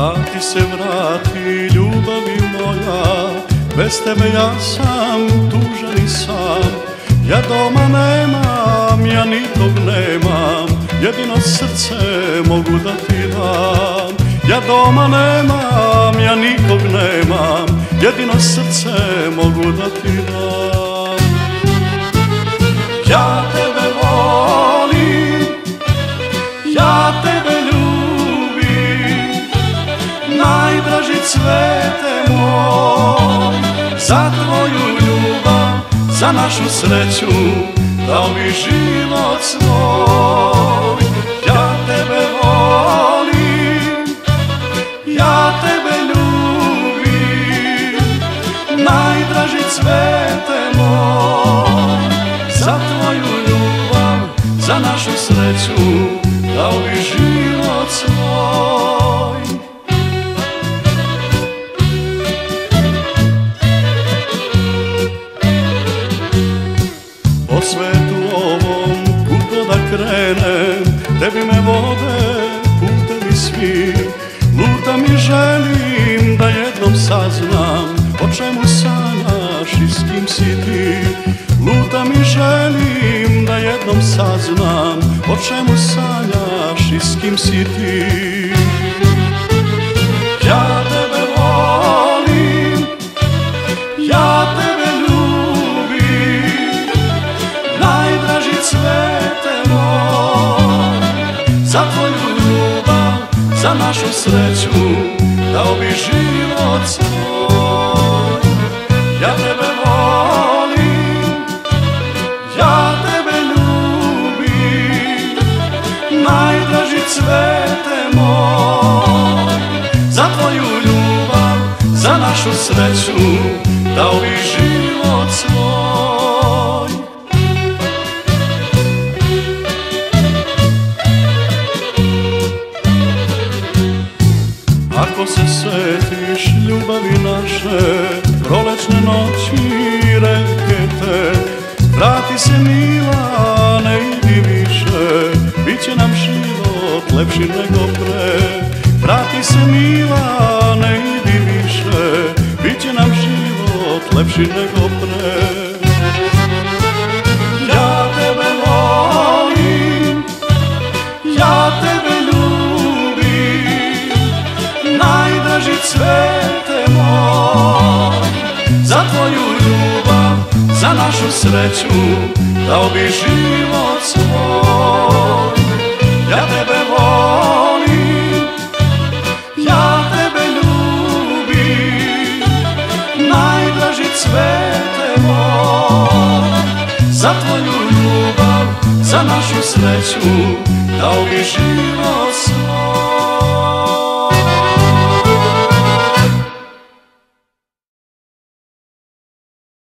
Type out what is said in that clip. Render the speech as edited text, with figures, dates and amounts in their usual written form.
Vrati se, vrati, ljubavi moja, bez tebe ja sam tužan i sam. Ja doma nemam, ja nikog nemam, jedino srce mogu da ti dam. Ja doma nemam, ja nikog nemam, jedino srce mogu da ti dam. Ja tebe volim, ja tebe ljubim, najdraži cvete moj, za tvoju ljubav, za našu sreću, dao bi život svoj. Ja tebe volim, ja tebe ljubim, najdraži cvete moj, za tvoju ljubav, za našu sreću, dao bi život svoj. Po svetu ovom kuda da krenem, tebi me vode putevi svi. Lutam i želim da jednom saznam o čemu sanjaš i s kim si ti. Lutam i želim da jednom saznam o čemu sanjaš i s kim si ti. Ja tebe volim, ja tebe ljubim, najdraži cvete moj, za tvoju ljubav, za našu sreću, dao bi život svoj. Ja tebe volim, ja tebe ljubim, najdraži cvete moj, za tvoju ljubav, za našu sreću, dao bi život svoj. Ako se setiš ljubavi naše, prolećne noći i reke te, vrati se mila, ne idi više, bit će nam život lepši nego pre. Vrati se mila, ne idi više, bit će nam život lepši nego pre. Ja tebe volim, ja tebe ljubim, najdraži cvete moj, za tvoju ljubav, za našu sreću, dao bi život svoj. Ja tebe volim, ja tebe ljubim, najdraži cvete moj, za tvoju ljubav, za našu sreću, dao bi život svoj.